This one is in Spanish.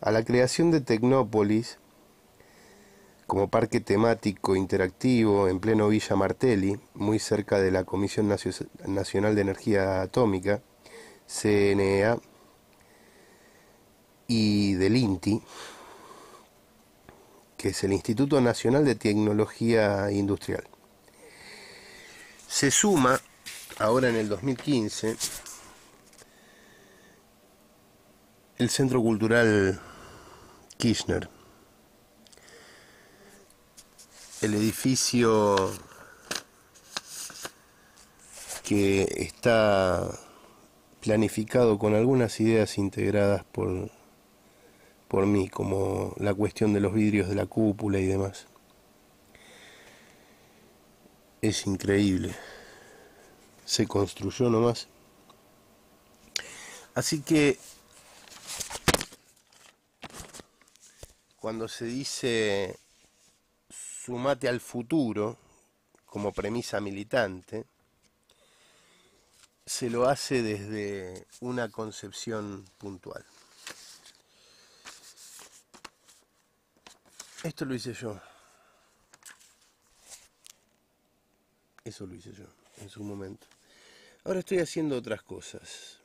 a la creación de Tecnópolis como parque temático interactivo en pleno Villa Martelli, muy cerca de la Comisión Nacional de Energía Atómica, CNEA, y del INTI, que es el Instituto Nacional de Tecnología Industrial. Se suma, ahora en el 2015, el Centro Cultural Kirchner, el edificio que está planificado con algunas ideas integradas por mí, como la cuestión de los vidrios de la cúpula y demás. Es increíble. Se construyó nomás. Así que cuando se dice sumate al futuro como premisa militante, se lo hace desde una concepción puntual. Esto lo hice yo. Eso lo hice yo en su momento. Ahora estoy haciendo otras cosas.